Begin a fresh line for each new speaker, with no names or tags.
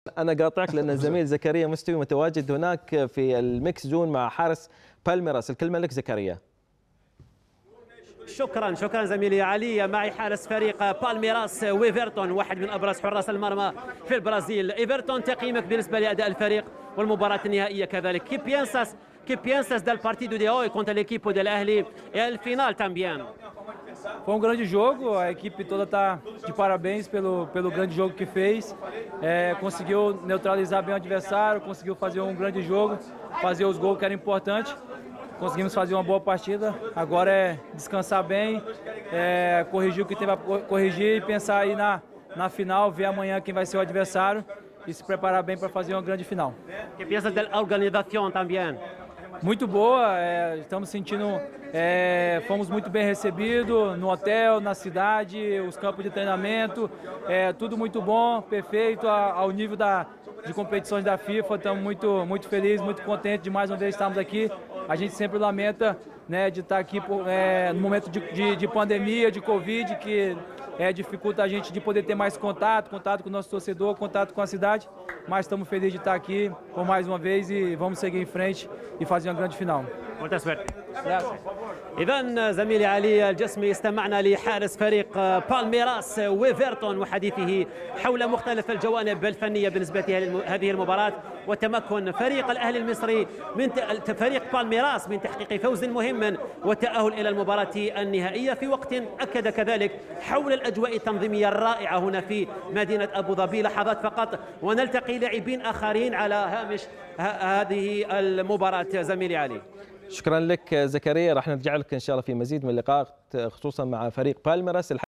أنا قاطعك لأن الزميل زكريا مستوي متواجد هناك في الميكس زون مع حارس بالميراس. الكلمة لك زكريا.
شكرا زميلي علي. معي حارس فريق بالميراس وإيفرتون، واحد من أبرز حراس المرمى في البرازيل. إيفرتون، تقييمك بالنسبة لأداء الفريق والمباراة النهائية كذلك؟ ¿Qué piensas del partido de hoy contra el equipo del Ahly e el final también?
Foi um grande jogo, a equipe toda está de parabéns pelo grande jogo que fez. Conseguiu neutralizar bem o adversário, conseguiu fazer um grande jogo, fazer os gols que era importante. Conseguimos fazer uma boa partida, agora é descansar bem, corrigir o que tem para corrigir e pensar aí na final, ver amanhã quem vai ser o adversário e se preparar bem para fazer uma grande final.
¿Qué piensas de la organización también?
Muito boa, estamos sentindo, fomos muito bem recebidos no hotel, na cidade, os campos de treinamento, tudo muito bom, perfeito, ao nível de competições da FIFA. Estamos muito felizes, muito contentes de mais uma vez estarmos aqui. A gente sempre lamenta, né, de estar aqui no momento de pandemia, de Covid, que dificulta a gente de poder ter mais contato com o nosso torcedor, contato com a cidade, mas estamos felizes de estar aqui por mais uma vez e vamos seguir em frente e fazer uma grande final.
Muita suerte. إذن زميلي علي الجسمي استمعنا لحارس فريق بالميراس وإيفرتون وحديثه حول مختلف الجوانب الفنية بالنسبة لهذه المباراة، وتمكن فريق الأهلي المصري من فريق بالميراس من تحقيق فوز مهم والتأهل إلى المباراة النهائية في وقت أكد كذلك حول الأجواء التنظيمية الرائعة هنا في مدينة أبو ظبي. لحظات فقط ونلتقي لاعبين آخرين على هامش هذه المباراة زميلي علي.
شكرا لك زكريا، راح نرجع لك إن شاء الله في مزيد من اللقاءات خصوصا مع فريق بالميراس.